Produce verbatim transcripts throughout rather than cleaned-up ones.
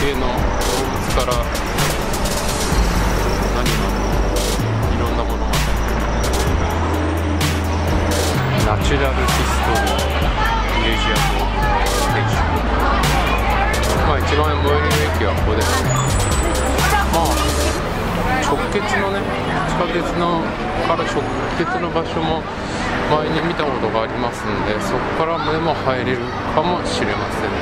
系の動物から何のいろんなものまでナチュラルヒストリーミュージアムステーション、まあ一番最寄りの駅はここですね。まあ直結のね地下鉄のから直結の場所も前に見たことがありますんで、そこからでも入れるかもしれませんね。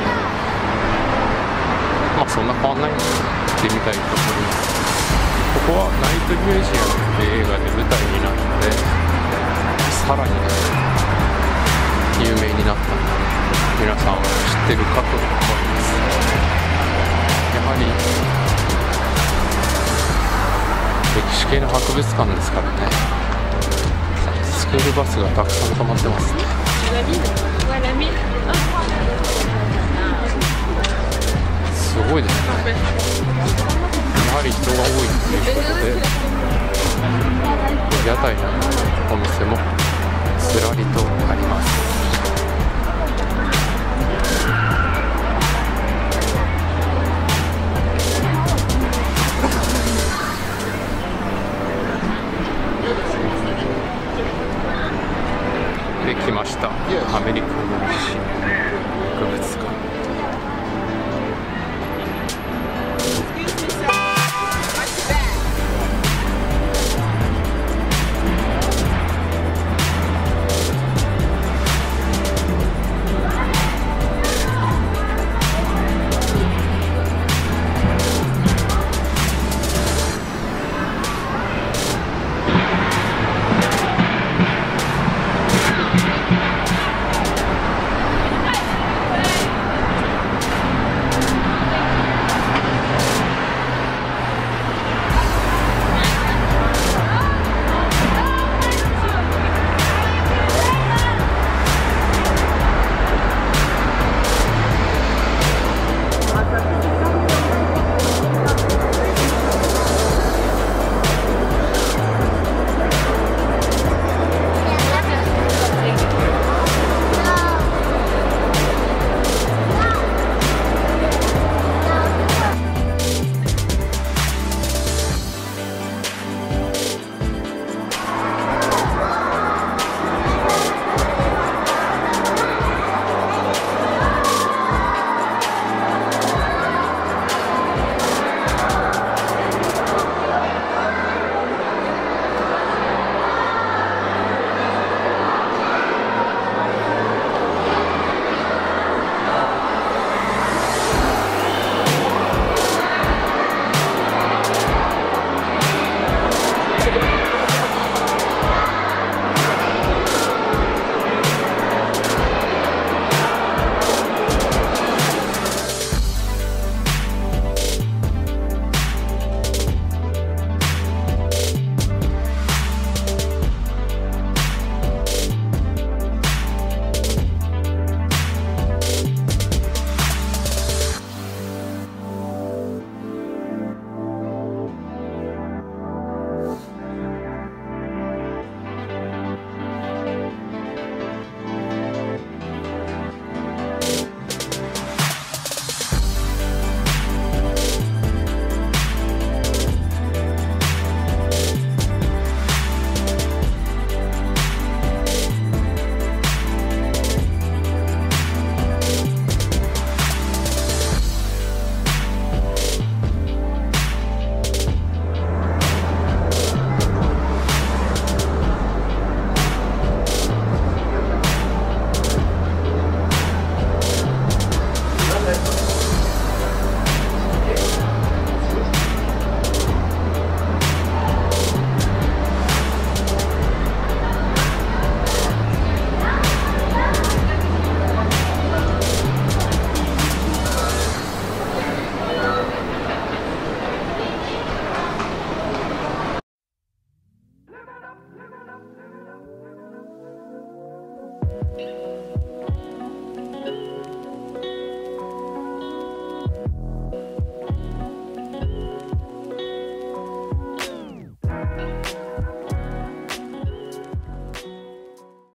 まあそんな変わんないんで行ってみたいと思います。ここはナイトミュージアムっていう映画で舞台になってさらに有名になったので皆さんは知ってるかと思います。やはり歴史系の博物館ですからね、スクールバスがたくさん止まってますね。すごいですね。やはり人が多いということで屋台のお店もずらりとあります。できました、アメリカの歴史博物館。